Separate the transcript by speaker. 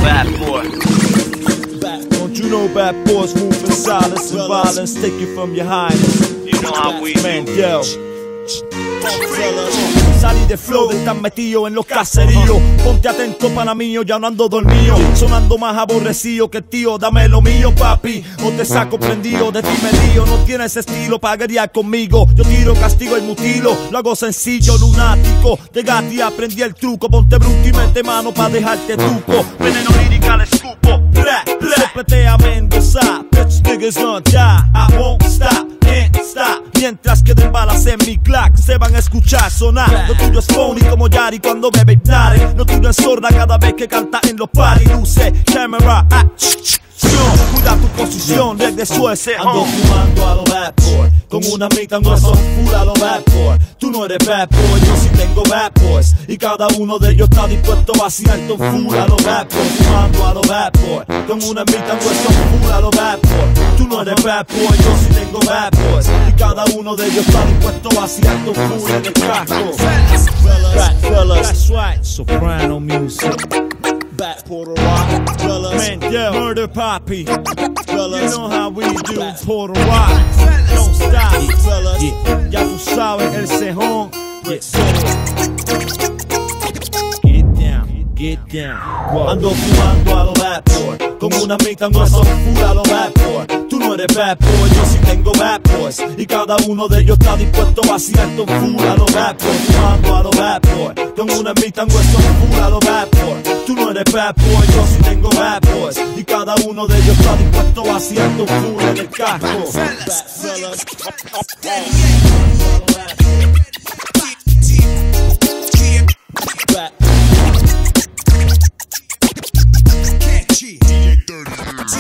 Speaker 1: bad boy.
Speaker 2: Don't you know bad boys move in silence and violence, take it from your highness.
Speaker 1: You know how we
Speaker 2: Man, yo. Salí de flow, de estar metido en los caseríos. Ponte atento, pana mío, ya no ando dormido. Sonando más aborrecido que tío, dame lo mío, papi. O te saco prendido, de ti me lío. No tienes estilo para guerrear conmigo. Yo tiro, castigo y mutilo. Lo hago sencillo, lunático. De gati aprendí el truco. Ponte bruto y mete mano pa' dejarte tuco. Veneno lírica le escupo. Sopletea Mendoza. Bitch niggas on die. I won't stop, can't stop. Mientras queden balas en mi clack, se van a escuchar sonar. Lo tuyo es phony como Yari cuando bebe Hipnare. Lo tuyo es sorda cada vez que canta en los party. Luce, camera, acción. Cuida tu posición, regreso ese ando fumando a los bad boy. Con una mitad en hueso full a los bad boy. Tú no eres bad boy, yo sí tengo bad boys. Y cada uno de ellos está dispuesto a vaciar tu full a los bad boys. Fumando a los bad boy. Con una mitad en hueso full a los bad boy. Tú no eres bad boy, yo sí tengo bad boys. Y cada uno de ellos está dispuesto a vaciar tu full en el casco. Bad fellas, that's right. Soprano music. Back Puerto Rock, fellas. Man, yeah, murder poppy, fellas. You know how we do, Puerto Rock. Don't stop, fellas. Ya tú sabes el cejón. Get down. Ando fumando a los bad boy. Con una mitad en hueso full a los bad boy. Tú no eres bad boy, yo sí tengo bad boys. Y cada uno de ellos está dispuesto a vaciar tu full a los bad boys. Fumando a los bad boy. Con una mitad en hueso full a los bad boy. Tú no eres bad boy, yo sí tengo bad boys. Y cada uno de ellos está dispuesto a vaciar tu full en el casco. Bad fellas.